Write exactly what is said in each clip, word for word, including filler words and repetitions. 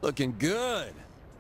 Looking good.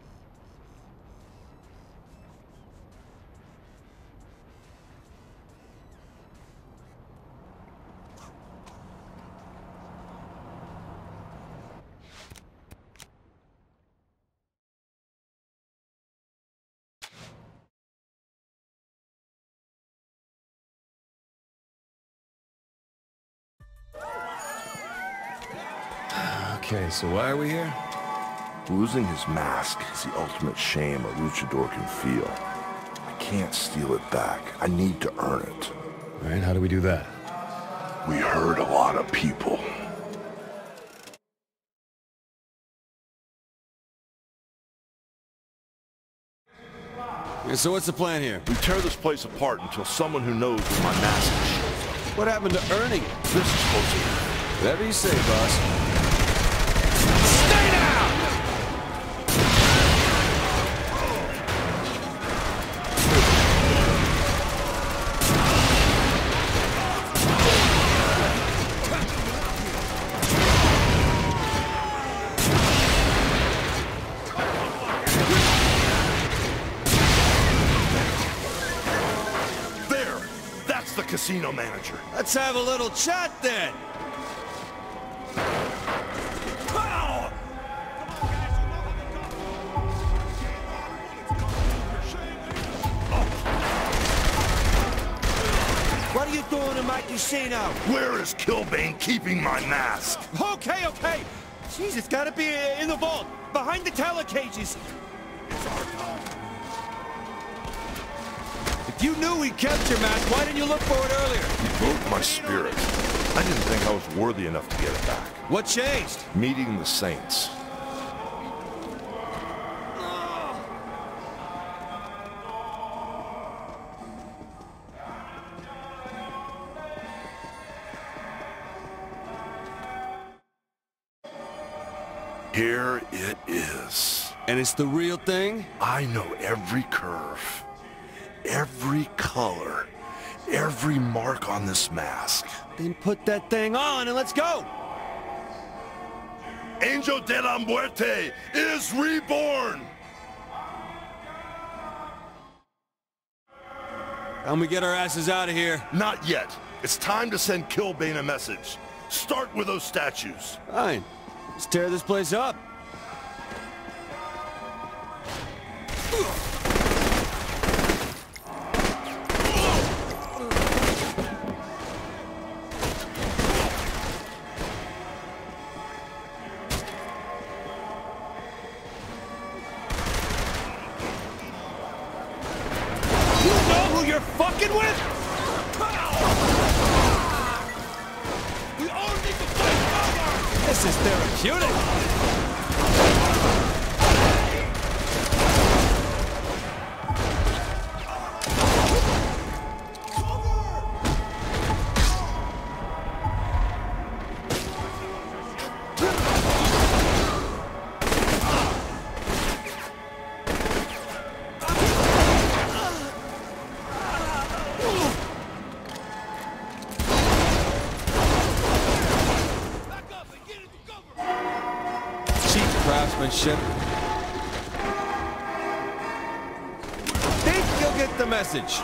Okay, so why are we here? Losing his mask is the ultimate shame a luchador can feel. I can't steal it back. I need to earn it. All right, how do we do that? We hurt a lot of people. Yeah, so what's the plan here? We tear this place apart until someone who knows where my mask is shows up. What happened to earning it? This is supposed to be. Whatever you say, boss. Stay down! There! That's the casino manager. Let's have a little chat then. What are you doing in my casino? Where is Killbane keeping my mask? Okay, okay. Jeez, it's gotta be in the vault, behind the teller cages. If you knew we kept your mask, why didn't you look for it earlier? He broke my spirit. I didn't think I was worthy enough to get it back. What changed? Meeting the Saints. Here it is. And it's the real thing? I know every curve, every color, every mark on this mask. Then put that thing on and let's go! Angel de la Muerte is reborn! And we get our asses out of here. Not yet. It's time to send Killbane a message. Start with those statues. Fine. Let's tear this place up. You know who you're fucking with? We all need to fight forward! This is therapeutic. Craftsmanship. Think you'll get the message.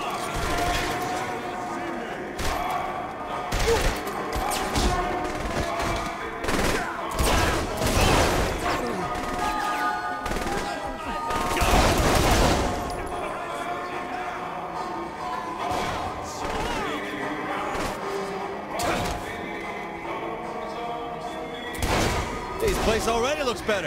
This place already looks better.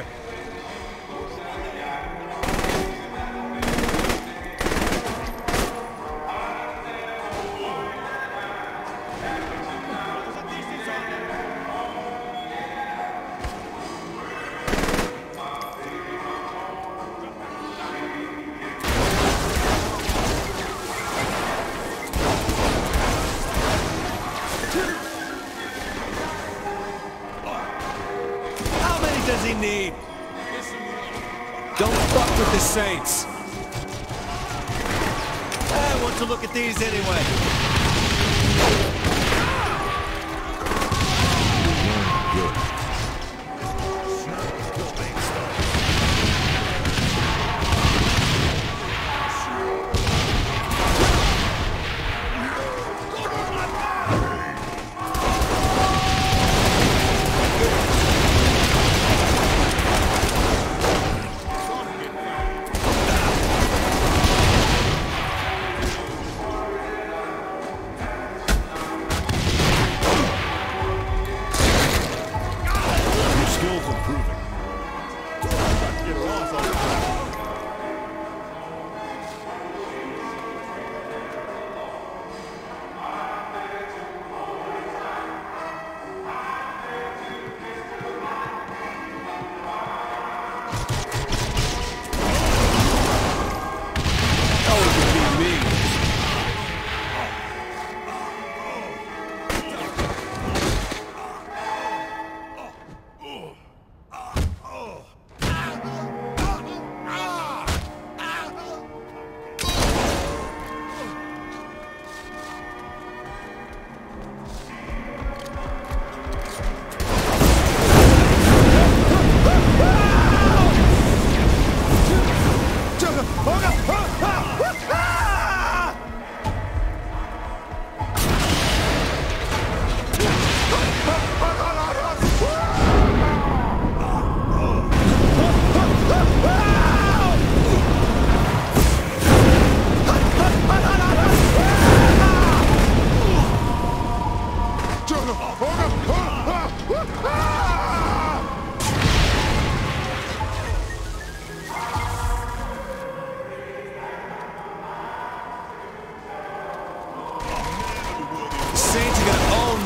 Does he need? Don't fuck with the Saints. I want to look at these anyway. Good.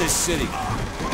this city.